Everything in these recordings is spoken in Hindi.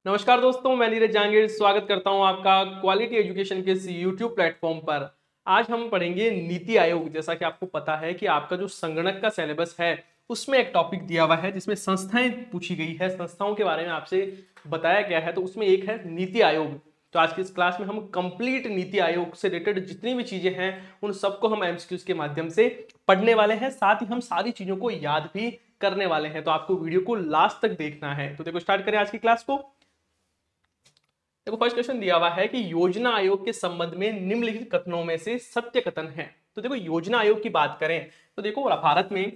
नमस्कार दोस्तों, मैं नीरज जहांगीर स्वागत करता हूं आपका क्वालिटी एजुकेशन के इस यूट्यूब प्लेटफॉर्म पर। आज हम पढ़ेंगे नीति आयोग। जैसा कि आपको पता है कि आपका जो संगणक का सिलेबस है उसमें एक टॉपिक दिया हुआ है जिसमें संस्थाएं पूछी गई है, संस्थाओं के बारे में आपसे बताया गया है। तो उसमें एक है नीति आयोग। तो आज की इस क्लास में हम कंप्लीट नीति आयोग से रिलेटेड जितनी भी चीजें हैं उन सबको हम एमसीक्यूज के माध्यम से पढ़ने वाले हैं, साथ ही हम सारी चीजों को याद भी करने वाले हैं। तो आपको वीडियो को लास्ट तक देखना है। तो देखो, स्टार्ट करें आज की क्लास को। देखो, फर्स्ट क्वेश्चन दिया हुआ है कि योजना आयोग के संबंध में निम्नलिखित कथनों में से सत्य कथन है। तो देखो, योजना आयोग की बात करें तो देखो, भारत में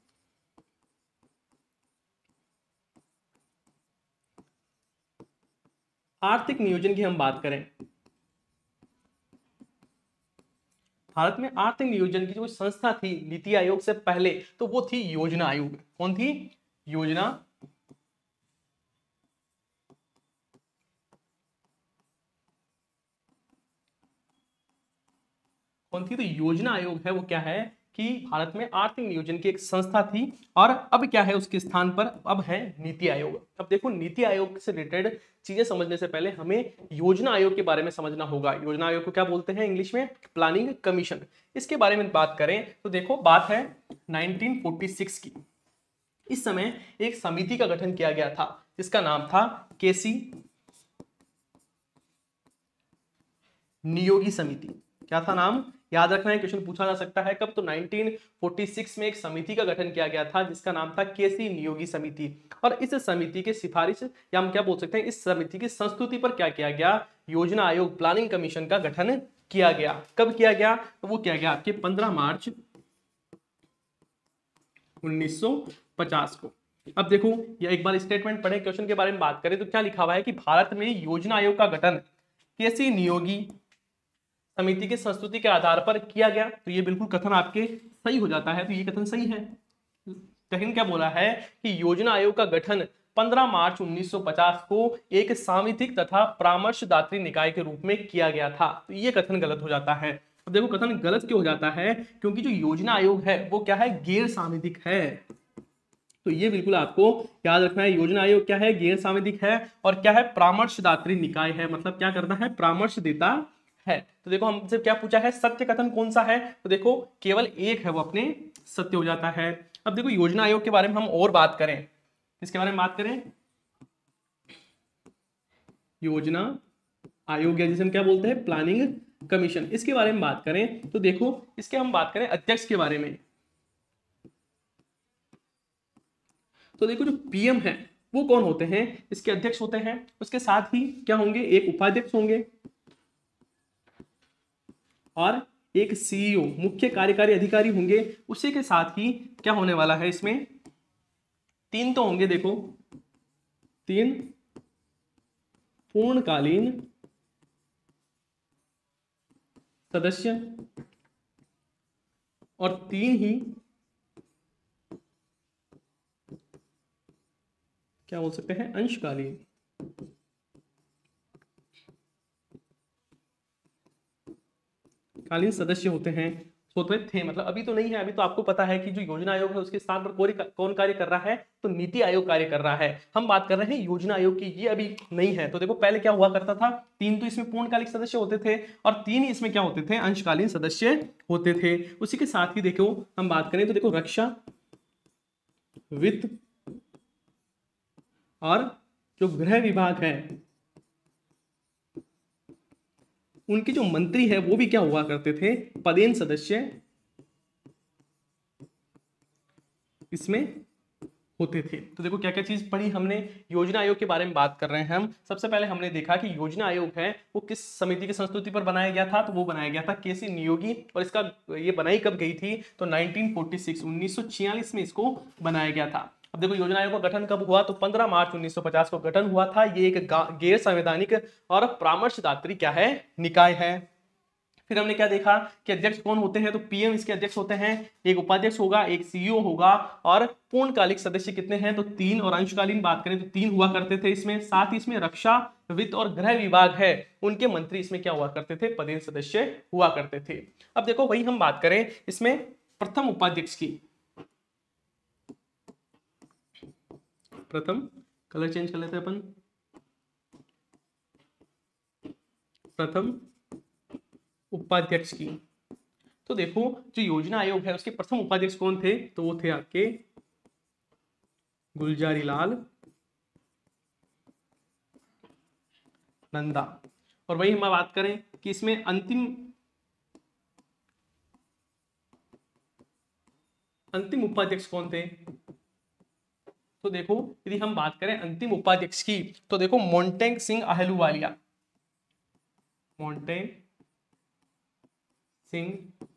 आर्थिक नियोजन की हम बात करें, भारत में आर्थिक नियोजन की जो संस्था थी नीति आयोग से पहले, तो वो थी योजना आयोग। कौन थी? योजना। कौन थी? तो योजना आयोग है वो क्या है कि भारत में आर्थिक नियोजन की एक संस्था थी, और अब क्या है उसके स्थान पर अब है नीति आयोग। अब देखो, नीति आयोग से रिलेटेड चीजें समझने से पहले हमें योजना आयोग के बारे में समझना होगा। योजना आयोग को क्या बोलते हैं इंग्लिश में? Planning commission. इसके बारे में बात करें तो देखो, बात है 1946 की। इस समय एक समिति का गठन किया गया था जिसका नाम था केसी नियोगी समिति। क्या था नाम? याद रखना है, क्वेश्चन पूछा जा सकता है। कब? तो 1946 में एक समिति का गठन किया गया था जिसका नाम था केसी नियोगी समिति। और इस समिति के सिफारिश, या हम क्या बोल सकते हैं, इस समिति की संस्तुति पर क्या किया गया? योजना आयोग, प्लानिंग कमीशन का गठन किया गया। कब किया गया? तो वो किया गया आपके 15 मार्च 1950 को। अब देखो, ये एक बार स्टेटमेंट पढ़े, क्वेश्चन के बारे में बात करें तो क्या लिखा हुआ है कि भारत में योजना आयोग का गठन केसी नियोगी समिति की संस्तुति के आधार पर किया गया। तो ये बिल्कुल कथन आपके सही हो जाता है। तो ये कथन सही है। लेकिन क्या बोला है कि योजना आयोग का गठन 15 मार्च 1950 को एक सांविधिक तथा परामर्शदात्री निकाय के रूप में किया गया था। तो ये कथन गलत हो जाता है। अब देखो, कथन गलत क्यों हो जाता है? क्योंकि जो योजना आयोग है वो क्या है? गैर सांविधिक है। तो ये बिल्कुल आपको याद रखना है। योजना आयोग क्या है? गैर सांविधिक है। और क्या है? परामर्शदात्री निकाय है। मतलब क्या करता है? परामर्श देता है। तो देखो, हमसे क्या पूछा है? सत्य कथन कौन सा है? तो देखो, केवल एक है, वो अपने सत्य हो जाता है। अब देखो, योजना आयोग के बारे में हम और बात करें। इसके बारे में बात करें, योजना आयोग या जिसे हम क्या बोलते हैं? Planning commission. इसके बारे में बात करें तो देखो, इसके हम बात करें अध्यक्ष के बारे में। तो देखो, जो पीएम है वो कौन होते हैं? इसके अध्यक्ष होते हैं। उसके साथ ही क्या होंगे? एक उपाध्यक्ष होंगे और एक सीईओ, मुख्य कार्यकारी अधिकारी होंगे। उसी के साथ ही क्या होने वाला है इसमें? तीन तो होंगे। देखो, तीन पूर्णकालीन सदस्य और तीन ही क्या बोल सकते हैं? अंशकालीन कालीन सदस्य होते हैं। होते थे, मतलब अभी तो नहीं है। अभी तो आपको पता है कि जो योजना आयोग है उसके स्थान पर कौन कार्य कर रहा है? तो नीति आयोग कार्य कर रहा है। हम बात कर रहे हैं योजना आयोग की, ये अभी नहीं है। तो देखो, पहले क्या हुआ करता था? तीन तो इसमें पूर्णकालिक सदस्य होते थे और तीन ही इसमें क्या होते थे? अंशकालीन सदस्य होते थे। उसी के साथ ही देखो, हम बात करें तो देखो, रक्षा, वित्त और जो गृह विभाग है उनके जो मंत्री है वो भी क्या हुआ करते थे? पदेन सदस्य इसमें होते थे। तो देखो, क्या क्या चीज पढ़ी हमने। योजना आयोग के बारे में बात कर रहे हैं हम। सबसे पहले हमने देखा कि योजना आयोग है वो किस समिति की संस्तुति पर बनाया गया था? तो वो बनाया गया था केसी नियोगी। और इसका ये बनाई कब गई थी? तो 1946 1946 में इसको बनाया गया था। अब देखो, योजना आयोग का गठन कब हुआ? तो 15 मार्च 1950 को गठन हुआ था। ये एक गैर संवैधानिक और परामर्शदात्री क्या है? निकाय है। फिर हमने क्या देखा कि अध्यक्ष कौन होते हैं? तो पीएम इसके अध्यक्ष होते हैं। एक उपाध्यक्ष होगा, एक सीईओ होगा, और पूर्णकालिक सदस्य कितने हैं? तो तीन। और अंशकालीन बात करें तो तीन हुआ करते थे इसमें। साथ ही इसमें रक्षा, वित्त और गृह विभाग है, उनके मंत्री इसमें क्या हुआ करते थे? पदेन सदस्य हुआ करते थे। अब देखो, वही हम बात करें इसमें प्रथम उपाध्यक्ष की। प्रथम, कलर चेंज कर लेते हैं अपन। प्रथम उपाध्यक्ष की। तो देखो जो योजना आयोग है उसके प्रथम उपाध्यक्ष कौन थे, तो वो थे आपके गुलजारी लाल नंदा। और वही हम बात करें कि इसमें अंतिम उपाध्यक्ष कौन थे, तो देखो यदि हम बात करें अंतिम उपाध्यक्ष की तो देखो मोंटेग सिंह आहलूवालिया, मोंटेग सिंह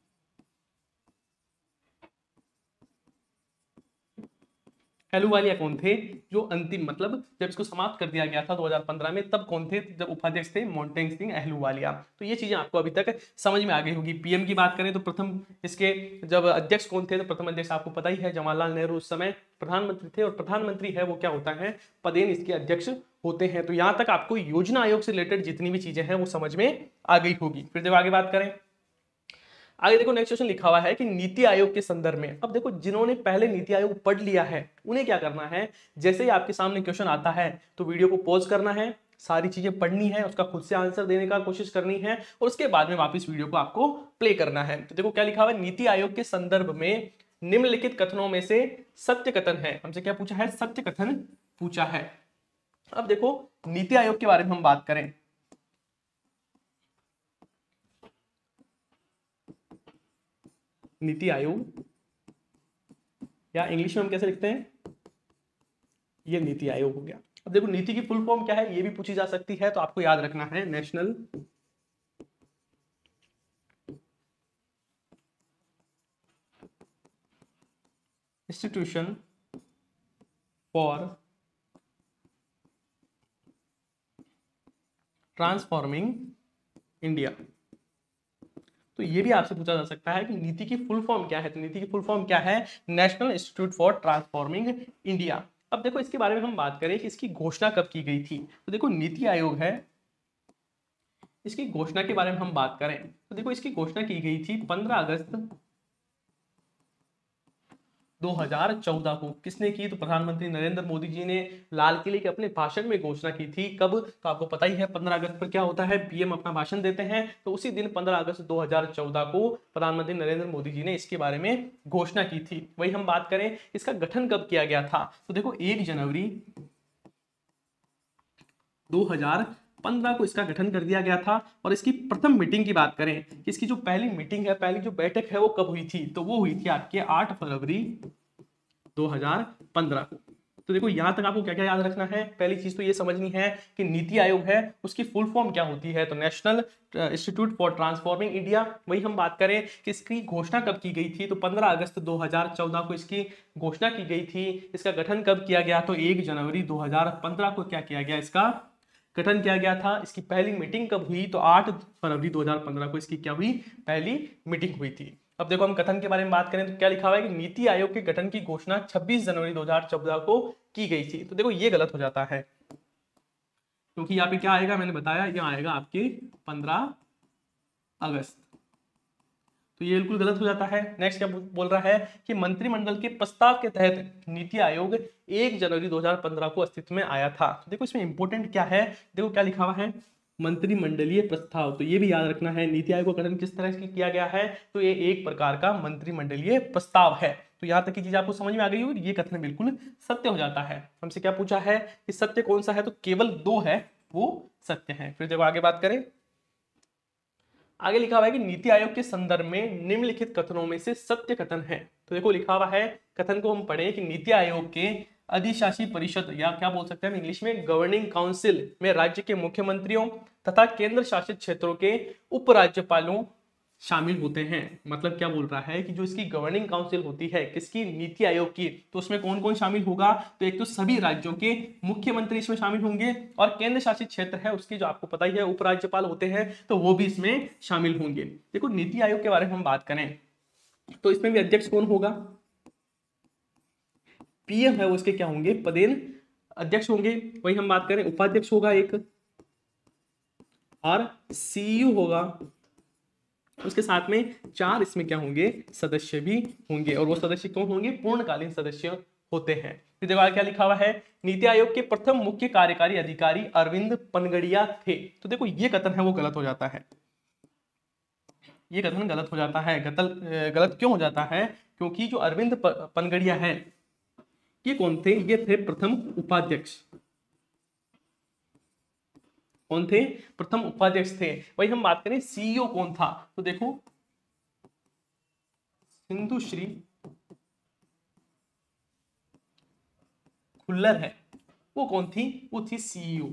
आहलूवालिया कौन थे, जो अंतिम मतलब जब इसको समाप्त कर दिया गया था 2015 में, तब कौन थे, जब उपाध्यक्ष थे मोंटेग सिंह आहलूवालिया। तो ये चीजें आपको अभी तक समझ में आ गई होगी। पीएम की बात करें तो प्रथम इसके जब अध्यक्ष कौन थे, तो प्रथम अध्यक्ष आपको पता ही है जवाहरलाल नेहरू उस समय प्रधानमंत्री थे, और प्रधानमंत्री है वो क्या होता है, पदेन इसके अध्यक्ष होते हैं। तो यहां तक आपको योजना आयोग से रिलेटेड जितनी भी चीजें हैं वो समझ में आ गई होगी। फिर जब आगे बात करें, आगे देखो नेक्स्ट क्वेश्चन लिखा हुआ है कि नीति आयोग के संदर्भ में। अब देखो जिन्होंने पहले नीति आयोग पढ़ लिया है उन्हें क्या करना है, जैसे ही आपके सामने क्वेश्चन आता है तो वीडियो को पॉज करना है, सारी चीजें पढ़नी है, उसका खुद से आंसर देने का कोशिश करनी है, और उसके बाद में वापस वीडियो को आपको प्ले करना है। तो देखो क्या लिखा हुआ है, नीति आयोग के संदर्भ में निम्नलिखित कथनों में से सत्य कथन है। हमसे क्या पूछा है, सत्य कथन पूछा है। अब देखो नीति आयोग के बारे में हम बात करें, नीति आयोग या इंग्लिश में हम कैसे लिखते हैं, ये नीति आयोग हो गया। अब देखो नीति की फुल फॉर्म क्या है ये भी पूछी जा सकती है, तो आपको याद रखना है national institution for transforming India. तो ये भी आपसे पूछा जा सकता है कि नीति की फुल फॉर्म क्या है, तो नीति की फुल फॉर्म क्या है, national institute for transforming India. अब देखो इसके बारे में हम बात करें कि इसकी घोषणा कब की गई थी, तो देखो नीति आयोग है, इसकी घोषणा के बारे में हम बात करें तो देखो इसकी घोषणा की गई थी 15 अगस्त 2014 को। किसने की, तो प्रधानमंत्री नरेंद्र मोदी जी ने लाल किले के अपने भाषण में घोषणा की थी। कब, तो आपको पता ही है 15 अगस्त पर क्या होता है, पीएम अपना भाषण देते हैं, तो उसी दिन 15 अगस्त 2014 को प्रधानमंत्री नरेंद्र मोदी जी ने इसके बारे में घोषणा की थी। वही हम बात करें इसका गठन कब किया गया था, तो देखो 1 जनवरी 2015 को इसका गठन कर दिया गया था। और इसकी प्रथम मीटिंग की बात करें, इसकी जो पहली मीटिंग है, पहली जो बैठक है वो कब हुई थी, तो वो हुई थी आपके 8 फरवरी 2015 को। तो देखो यहां तक आपको क्या क्या याद रखना है, पहली चीज तो ये समझनी है कि नीति आयोग है उसकी फुल फॉर्म क्या होती है, तो national institute for transforming India. वही हम बात करें कि इसकी घोषणा कब की गई थी, तो 15 अगस्त 2014 को इसकी घोषणा की गई थी। इसका गठन कब किया गया, तो 1 जनवरी 2015 को क्या किया गया, इसका गठन किया गया था। इसकी पहली मीटिंग कब हुई, तो 8 फरवरी 2015 को इसकी क्या हुई, पहली मीटिंग हुई थी। अब देखो हम कथन के बारे में बात करें तो क्या लिखा हुआ है कि नीति आयोग के गठन की घोषणा 26 जनवरी 2014 को की गई थी। तो देखो ये गलत हो जाता है, क्योंकि यहाँ पे क्या आएगा, मैंने बताया यहाँ आएगा आपकी 15 अगस्त, तो ये बिल्कुल गलत हो जाता है। नेक्स्ट क्या बोल रहा है कि मंत्रिमंडल के प्रस्ताव के तहत नीति आयोग 1 जनवरी 2015 को अस्तित्व में आया था। तो देखो इसमें इंपॉर्टेंट क्या है, देखो क्या लिखा हुआ है, मंत्रिमंडलीय प्रस्ताव। तो ये भी याद रखना है नीति आयोग का गठन किस तरह से किया गया है, तो ये एक प्रकार का मंत्रिमंडलीय प्रस्ताव है। तो यहाँ तक की चीज आपको समझ में आ गई होगी, ये कथन बिल्कुल सत्य हो जाता है। हमसे क्या पूछा है कि सत्य कौन सा है, तो केवल 2 है वो सत्य है। फिर जब आगे बात करें, आगे लिखा हुआ है कि नीति आयोग के संदर्भ में निम्नलिखित कथनों में से सत्य कथन है। तो देखो लिखा हुआ है, कथन को हम पढ़ें कि नीति आयोग के अधिशासी परिषद या क्या बोल सकते हैं हम इंग्लिश में गवर्निंग काउंसिल में राज्य के मुख्यमंत्रियों तथा केंद्र शासित क्षेत्रों के उपराज्यपालों शामिल होते हैं। मतलब क्या बोल रहा है कि जो इसकी गवर्निंग काउंसिल होती है किसकी, नीति आयोग की, तो उसमें कौन कौन शामिल होगा, तो एक तो सभी राज्यों के मुख्यमंत्री इसमें शामिल होंगे, और केंद्र शासित क्षेत्र है उसकी जो आपको पता ही है उपराज्यपाल होते हैं, तो वो भी इसमें शामिल होंगे। देखो नीति आयोग के बारे में हम बात करें तो इसमें भी अध्यक्ष कौन होगा, पीएम है वो इसके क्या होंगे, पदेन अध्यक्ष होंगे। वही हम बात करें उपाध्यक्ष होगा एक, और सीईओ होगा, उसके साथ में 4 इसमें क्या होंगे, सदस्य भी होंगे, और वो सदस्य कौन होंगे, पूर्णकालीन सदस्य होते हैं। फिर देखो आगे क्या लिखा हुआ है, नीति आयोग के प्रथम मुख्य कार्यकारी अधिकारी अरविंद पनगड़िया थे। तो देखो ये कथन है वो गलत हो जाता है, ये कथन गलत हो जाता है। गलत क्यों हो जाता है, क्योंकि जो अरविंद पनगड़िया है ये कौन थे, ये थे प्रथम उपाध्यक्ष। कौन थे, प्रथम उपाध्यक्ष थे। वही हम बात करें सीईओ कौन था, तो देखो सिंधु श्री खुल्लर है, वो कौन थी, वो थी सीईओ।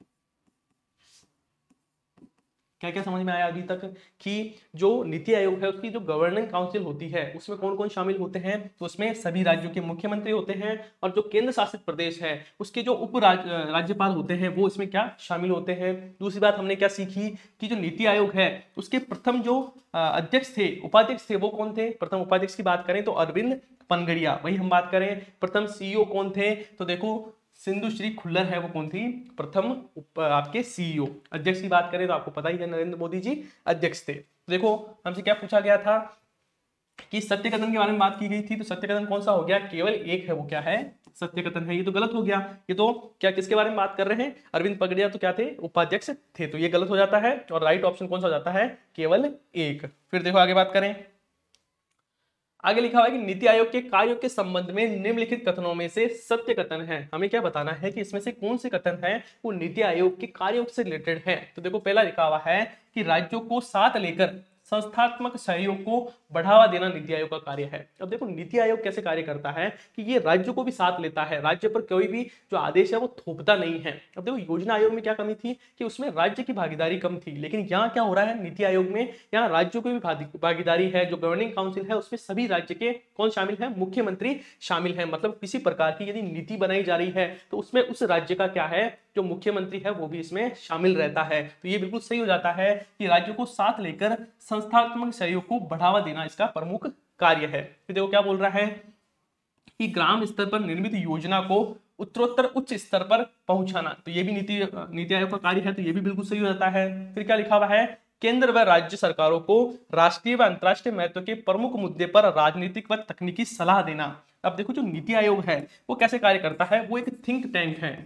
क्या क्या समझ में आया अभी तक कि जो नीति आयोग है उसकी जो गवर्निंग काउंसिल होती है उसमें कौन कौन शामिल होते हैं, तो उसमें सभी राज्यों के मुख्यमंत्री होते हैं, और जो केंद्र शासित प्रदेश है उसके जो राज्यपाल होते हैं वो इसमें क्या शामिल होते हैं। दूसरी बात हमने क्या सीखी कि जो नीति आयोग है उसके प्रथम जो अध्यक्ष थे, उपाध्यक्ष थे, वो कौन थे। प्रथम उपाध्यक्ष की बात करें तो अरविंद पनगड़िया। वही हम बात करें प्रथम सीईओ कौन थे, तो देखो सिंधु श्री खुल्लर है, वो कौन थी, प्रथम आपके सीईओ। अध्यक्ष की बात करें तो आपको पता ही है नरेंद्र मोदी जी अध्यक्ष थे। देखो हमसे क्या पूछा गया था कि सत्य कथन के बारे में बात की गई थी, तो सत्य कथन कौन सा हो गया, केवल एक है, वो क्या है, सत्य कथन है। ये तो गलत हो गया, ये तो क्या किसके बारे में बात कर रहे हैं, अरविंद पनगड़िया तो क्या थे, उपाध्यक्ष थे, तो ये गलत हो जाता है। और राइट ऑप्शन कौन सा हो जाता है, केवल एक। फिर देखो आगे बात करें, आगे लिखा हुआ है कि नीति आयोग के कार्यों के संबंध में निम्नलिखित कथनों में से सत्य कथन है। हमें क्या बताना है कि इसमें से कौन से कथन है वो नीति आयोग के कार्यों से रिलेटेड है। तो देखो पहला लिखा हुआ है कि राज्यों को साथ लेकर संस्थात्मक सहयोग को बढ़ावा देना नीति आयोग का कार्य है। अब देखो नीति आयोग कैसे कार्य करता है कि ये राज्यों को भी साथ लेता है, राज्य पर कोई भी जो आदेश है वो थोपता नहीं है। अब देखो योजना आयोग में क्या कमी थी कि उसमें राज्य की भागीदारी कम थी, लेकिन यहाँ क्या हो रहा है नीति आयोग में, यहाँ राज्यों की भी भागीदारी है। जो गवर्निंग काउंसिल है उसमें सभी राज्य के कौन शामिल है, मुख्यमंत्री शामिल है। मतलब किसी प्रकार की यदि नीति बनाई जा रही है तो उसमें उस राज्य का क्या है, जो मुख्यमंत्री है वो भी इसमें शामिल रहता है। तो ये बिल्कुल सही हो जाता है कि राज्यों को साथ लेकर संस्थात्मक सहयोग को बढ़ावा देना इसका प्रमुख कार्य है। फिर देखो क्या बोल रहा है कि ग्राम स्तर पर निर्मित योजना को उत्तरोत्तर उच्च स्तर पर पहुंचाना, तो ये भी नीति आयोग का कार्य है, तो ये भी बिल्कुल सही हो जाता है। फिर क्या लिखा हुआ है, केंद्र व राज्य सरकारों को राष्ट्रीय व अंतर्राष्ट्रीय महत्व के प्रमुख मुद्दे पर राजनीतिक व तकनीकी सलाह देना। अब देखो जो नीति आयोग है वो कैसे कार्य करता है, वो एक थिंक टैंक है।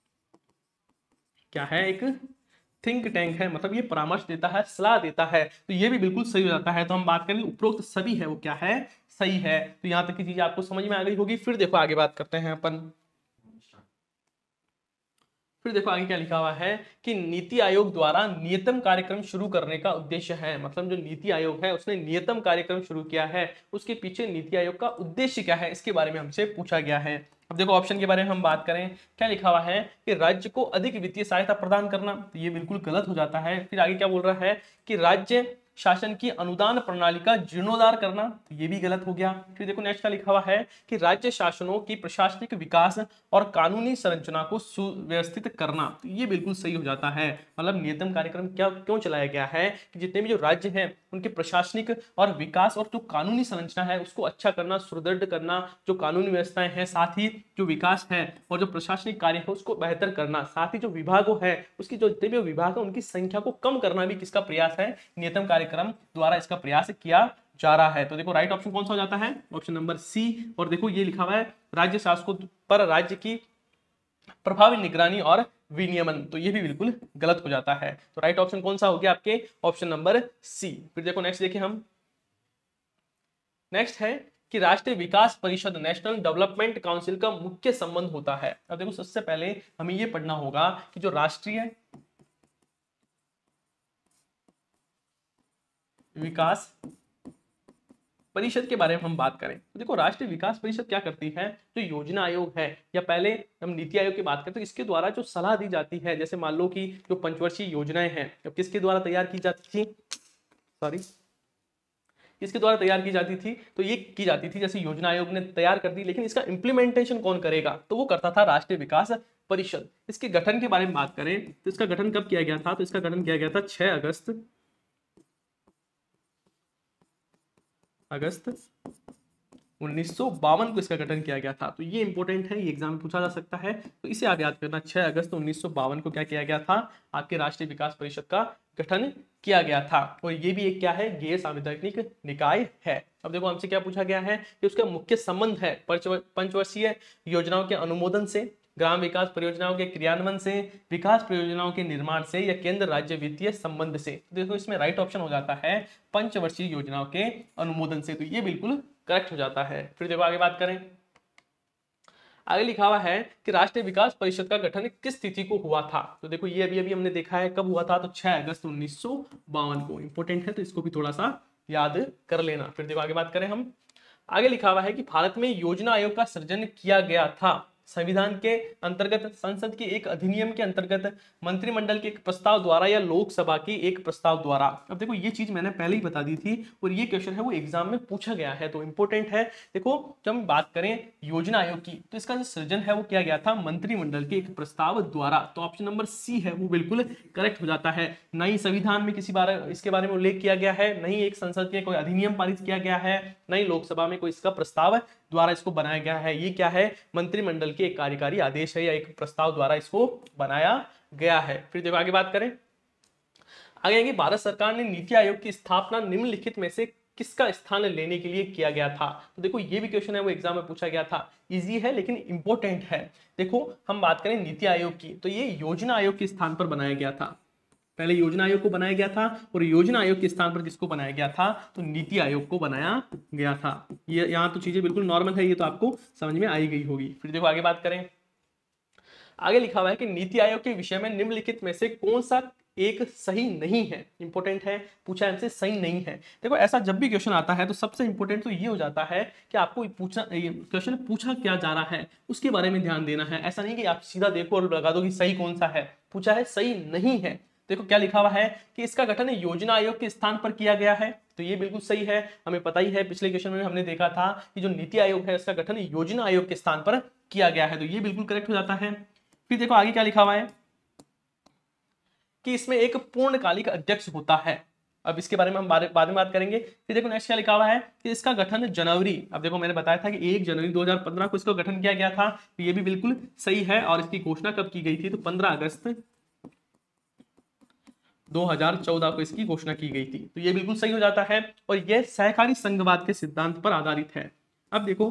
क्या है, एक थिंक टैंक है, मतलब ये परामर्श देता है, सलाह देता है, तो ये भी बिल्कुल सही हो जाता है। तो हम बात करें उपरोक्त सभी है वो क्या है, सही है। तो यहां तक की चीज आपको समझ में आ गई होगी। फिर देखो आगे बात करते हैं अपन, फिर देखो आगे क्या लिखा हुआ है कि नीति आयोग द्वारा नियतम कार्यक्रम शुरू करने का उद्देश्य है। मतलब जो नीति आयोग है उसने नियतम कार्यक्रम शुरू किया है, उसके पीछे नीति आयोग का उद्देश्य क्या है, इसके बारे में हमसे पूछा गया है। अब देखो ऑप्शन के बारे में हम बात करें, क्या लिखा हुआ है कि राज्य को अधिक वित्तीय सहायता प्रदान करना, तो ये बिल्कुल गलत हो जाता है। फिर आगे क्या बोल रहा है कि राज्य शासन की अनुदान प्रणाली का जीर्णोद्धार करना, तो ये भी गलत हो गया। फिर देखो नेक्स्ट का लिखा हुआ है कि राज्य शासनों की प्रशासनिक विकास और कानूनी संरचना को सुव्यवस्थित करना, तो ये बिल्कुल सही हो जाता है। मतलब नियतम कार्यक्रम क्या क्यों चलाया गया है कि जितने भी जो राज्य हैं उनके प्रशासनिक और विकास और जो कानूनी संरचना है उसको अच्छा करना, सुदृढ़ करना, जो कानूनी व्यवस्थाएं हैं, साथ ही जो विकास है और जो प्रशासनिक कार्य है उसको बेहतर करना, साथ ही जो विभागों है उसकी जो जितने भी विभाग है उनकी संख्या को कम करना भी किसका प्रयास है, नियतम कार्यक्रम द्वारा इसका प्रयास किया जा रहा है। तो देखो राइट ऑप्शन कौन सा हो जाता है, ऑप्शन नंबर सी। और देखो ये लिखा हुआ है राज्य शासकों पर राज्य की प्रभावी निगरानी और विनियमन, तो ये भी बिल्कुल गलत हो जाता है। तो राइट ऑप्शन कौन सा हो गया आपके, ऑप्शन नंबर सी। फिर देखो नेक्स्ट देखिए हम, नेक्स्ट है कि राष्ट्रीय विकास परिषद नेशनल डेवलपमेंट काउंसिल का मुख्य संबंध होता है। अब देखो सबसे पहले हमें यह पढ़ना होगा कि जो राष्ट्रीय विकास परिषद के बारे में हम बात करें तो देखो राष्ट्रीय विकास परिषद क्या करती है, जो योजना आयोग है या पहले हम नीति आयोग की बात करें तो इसके द्वारा जो सलाह दी जाती है, जैसे मान लो कि जो पंचवर्षीय योजनाएं हैं अब किसके द्वारा तैयार की जाती थी, किसके द्वारा तैयार की जाती थी, तो ये की जाती थी जैसे योजना आयोग ने तैयार कर दी, लेकिन इसका इंप्लीमेंटेशन कौन करेगा, तो वो करता था राष्ट्रीय विकास परिषद। इसके गठन के बारे में बात करें तो इसका गठन कब किया गया था, तो इसका गठन किया गया था 6 अगस्त 1952 को इसका गठन किया गया था। तो ये इंपॉर्टेंट है, ये एग्जाम में पूछा जा सकता है, तो इसे आप याद करना। 6 अगस्त 1952 को क्या किया गया था, आपके राष्ट्रीय विकास परिषद का गठन किया गया था। और ये भी एक क्या है, गैर संवैधानिक निकाय है। अब देखो हमसे क्या पूछा गया है कि उसका मुख्य संबंध है पंचवर्षीय योजनाओं के अनुमोदन से, ग्राम विकास परियोजनाओं के क्रियान्वयन से, विकास परियोजनाओं के निर्माण से, या केंद्र राज्य वित्तीय संबंध से। तो देखो इसमें राइट ऑप्शन हो जाता है पंचवर्षीय योजनाओं के अनुमोदन से, तो ये बिल्कुल करेक्ट हो जाता है। फिर देखो आगे बात करें, आगे लिखा हुआ है कि राष्ट्रीय विकास परिषद का गठन किस तिथि को हुआ था। तो देखो ये अभी अभी हमने देखा है कब हुआ था, तो 6 अगस्त 1952 को। इंपॉर्टेंट है तो इसको भी थोड़ा सा याद कर लेना। फिर देखो आगे बात करें हम, आगे लिखा हुआ है कि भारत में योजना आयोग का सृजन किया गया था संविधान के अंतर्गत, संसद के एक अधिनियम के अंतर्गत, मंत्रिमंडल के एक प्रस्ताव द्वारा, या लोकसभा के एक प्रस्ताव द्वारा। अब देखो ये चीज मैंने पहले ही बता दी थी और ये क्वेश्चन है वो एग्जाम में पूछा गया है, तो इंपॉर्टेंट है। देखो जब हम बात करें योजना आयोग की, तो इसका जो सृजन है वो किया गया था मंत्रिमंडल के एक प्रस्ताव द्वारा, तो ऑप्शन नंबर सी है वो बिल्कुल करेक्ट हो जाता है। न ही संविधान में किसी बार इसके बारे में उल्लेख किया गया है, नहीं एक संसद के कोई अधिनियम पारित किया गया है, नहीं लोकसभा में कोई इसका प्रस्ताव द्वारा इसको बनाया गया है। ये क्या है, मंत्रिमंडल के एक कार्यकारी आदेश है या एक प्रस्ताव द्वारा इसको बनाया गया है। फिर देखो आगे बात करें, आगे कि भारत सरकार ने नीति आयोग की स्थापना निम्नलिखित में से किसका स्थान लेने के लिए किया गया था। तो देखो ये भी क्वेश्चन है वो एग्जाम में पूछा गया था, इजी है लेकिन इंपॉर्टेंट है। देखो हम बात करें नीति आयोग की, तो ये योजना आयोग के स्थान पर बनाया गया था। पहले योजना आयोग को बनाया गया था और योजना आयोग के स्थान पर किसको बनाया गया था, तो नीति आयोग को बनाया गया था। ये यहाँ तो चीजें बिल्कुल नॉर्मल है, ये तो आपको समझ में आई गई होगी। फिर देखो आगे बात करें, आगे लिखा हुआ है कि नीति आयोग के विषय में निम्नलिखित में से कौन सा एक सही नहीं है। इंपॉर्टेंट है, पूछा हमसे सही नहीं है। देखो ऐसा जब भी क्वेश्चन आता है तो सबसे इंपॉर्टेंट तो ये हो जाता है कि आपको क्वेश्चन पूछा क्या जा रहा है उसके बारे में ध्यान देना है। ऐसा नहीं कि आप सीधा देखो और लगा दो कि सही कौन सा है, पूछा है सही नहीं है। देखो क्या लिखा हुआ है कि इसका गठन योजना आयोग के स्थान पर किया गया है, तो ये बिल्कुल सही है। हमें पता ही है, पिछले क्वेश्चन में हमने देखा था कि जो नीति आयोग है इसका गठन योजना आयोग के स्थान पर किया गया है, तो ये बिल्कुल करेक्ट हो जाता है। फिर देखो आगे क्या लिखा हुआ है कि इसमें एक पूर्णकालिक अध्यक्ष होता है। अब इसके बारे में हम बाद में बात करेंगे। फिर देखो नेक्स्ट क्या लिखा हुआ है कि इसका गठन जनवरी, अब देखो मैंने बताया था कि 1 जनवरी 2015 को इसका गठन किया गया था, तो ये भी बिल्कुल सही है। और इसकी घोषणा कब की गई थी, तो 15 अगस्त 2014 को इसकी घोषणा की गई थी, तो ये बिल्कुल सही हो जाता है। और यह सहकारी संघवाद के सिद्धांत पर आधारित है। अब देखो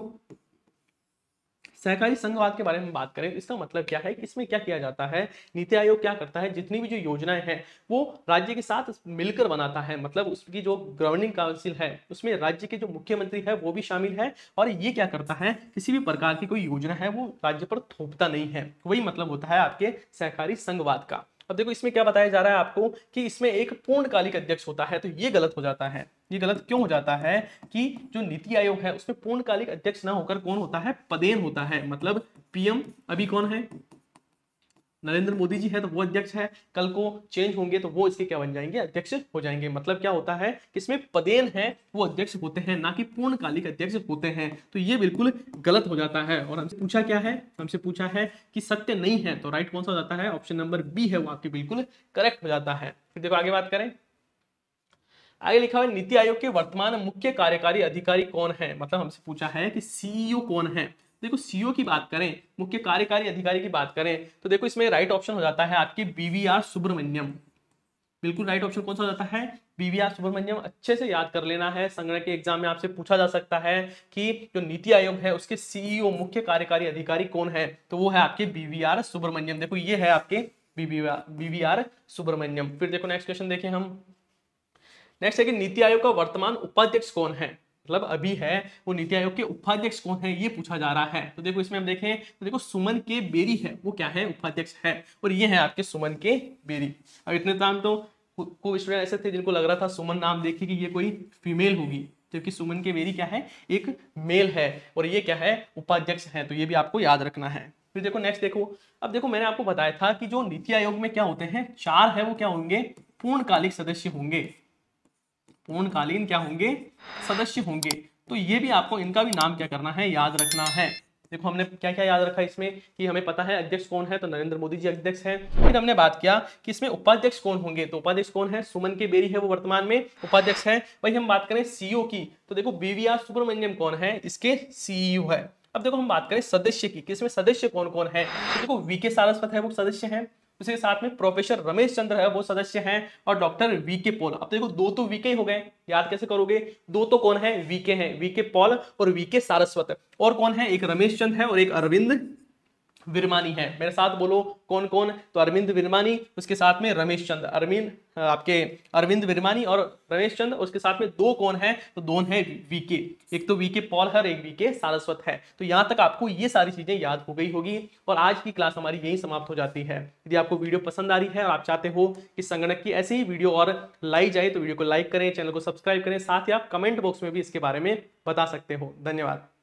सहकारी संघवाद के बारे में बात करें तो इसका मतलब क्या है कि इसमें क्या किया जाता है, नीति आयोग क्या करता है, जितनी भी जो योजनाएं हैं वो राज्य के साथ मिलकर बनाता है। मतलब उसकी जो गवर्निंग काउंसिल है उसमें राज्य के जो मुख्यमंत्री है वो भी शामिल है, और ये क्या करता है, किसी भी प्रकार की कोई योजना है वो राज्य पर थोपता नहीं है। वही मतलब होता है आपके सहकारी संघवाद का। अब देखो इसमें क्या बताया जा रहा है आपको कि इसमें एक पूर्णकालिक अध्यक्ष होता है, तो ये गलत हो जाता है। ये गलत क्यों हो जाता है कि जो नीति आयोग है उसमें पूर्णकालिक अध्यक्ष ना होकर कौन होता है, पदेन होता है। मतलब पीएम अभी कौन है, नरेंद्र मोदी जी है, तो वो अध्यक्ष है। कल को चेंज होंगे तो वो इसके क्या बन जाएंगे, अध्यक्ष हो जाएंगे। मतलब क्या होता है कि इसमें पदेन है वो अध्यक्ष होते हैं, ना कि पूर्णकालिक अध्यक्ष होते हैं। तो ये बिल्कुल गलत हो जाता है। और हमसे पूछा क्या है, हमसे पूछा है कि सत्य नहीं है, तो राइट कौन सा हो जाता है, ऑप्शन नंबर बी है वो आपकी बिल्कुल करेक्ट हो जाता है। फिर देखो आगे बात करें, आगे लिखा हुआ नीति आयोग के वर्तमान मुख्य कार्यकारी अधिकारी कौन है। मतलब हमसे पूछा है कि सीईओ कौन है। देखो सीईओ की बात करें, मुख्य कार्यकारी अधिकारी की बात करें, तो देखो इसमें राइट ऑप्शन हो जाता है आपकी बीवीआर सुब्रमण्यम। बिल्कुल राइट ऑप्शन कौन सा हो जाता है, बीवीआर सुब्रमण्यम। अच्छे से याद कर लेना है, संगणक के एग्जाम में आपसे पूछा जा सकता है कि जो नीति आयोग है उसके सीईओ मुख्य कार्यकारी अधिकारी कौन है, तो वो है आपके बीवीआर सुब्रमण्यम। देखो ये है आपके बीवीआर सुब्रमण्यम। फिर देखो नेक्स्ट क्वेश्चन देखें हम, नेक्स्ट है कि नीति आयोग का वर्तमान उपाध्यक्ष कौन है। मतलब अभी है वो नीति आयोग के उपाध्यक्ष कौन है, ये पूछा जा रहा है। तो देखो इसमें हम देखें तो देखो सुमन के बेरी है वो क्या है, उपाध्यक्ष है, और ये है आपके सुमन के बेरी। अब इतने नाम तो कुछ स्टूडेंट ऐसे थे जिनको लग रहा था सुमन नाम देखे कि ये कोई फीमेल होगी, क्योंकि सुमन के बेरी क्या है, एक मेल है, और ये क्या है, उपाध्यक्ष है। तो ये भी आपको याद रखना है। फिर देखो नेक्स्ट देखो, अब देखो मैंने आपको बताया था कि जो नीति आयोग में क्या होते हैं, 4 है वो क्या होंगे, पूर्णकालिक सदस्य होंगे। पूर्णकालीन क्या होंगे, सदस्य होंगे। तो ये भी आपको इनका भी नाम क्या करना है, याद रखना है। देखो हमने क्या क्या याद रखा इसमें कि हमें पता है अध्यक्ष कौन है, तो नरेंद्र मोदी जी अध्यक्ष हैं। फिर हमने बात किया कि इसमें उपाध्यक्ष कौन होंगे, तो उपाध्यक्ष कौन है, सुमन के बेरी है वो वर्तमान में उपाध्यक्ष है। वही हम बात करें सीईओ की, तो देखो बीवीआर सुब्रमण्यम कौन है, इसके सीईओ है। अब देखो हम बात करें सदस्य की, किसमें सदस्य कौन कौन है, तो देखो वीके सारस्वत है वो सदस्य है, उसके साथ में प्रोफेसर रमेश चंद्र है वो सदस्य हैं, और डॉक्टर वीके पॉल। अब देखो दो तो वीके हो गए, याद कैसे करोगे, दो तो कौन है, वीके हैं, वीके पॉल और वीके सारस्वत। और कौन है, एक रमेश चंद्र है और एक अरविंद विरमानी है। मेरे साथ बोलो कौन कौन, तो अरविंद विरमानी, उसके साथ में रमेश चंद्र, आपके अरविंद विरमानी और रमेश चंद्र, उसके साथ में दो कौन है, तो दोनों है वीके, एक तो वीके पॉल है और एक वीके सारस्वत है। तो यहां तक आपको ये सारी चीजें याद हो गई होगी, और आज की क्लास हमारी यही समाप्त हो जाती है। यदि आपको वीडियो पसंद आ रही है और आप चाहते हो कि संगणक की ऐसी ही वीडियो और लाई जाए, तो वीडियो को लाइक करें, चैनल को सब्सक्राइब करें, साथ ही आप कमेंट बॉक्स में भी इसके बारे में बता सकते हो। धन्यवाद।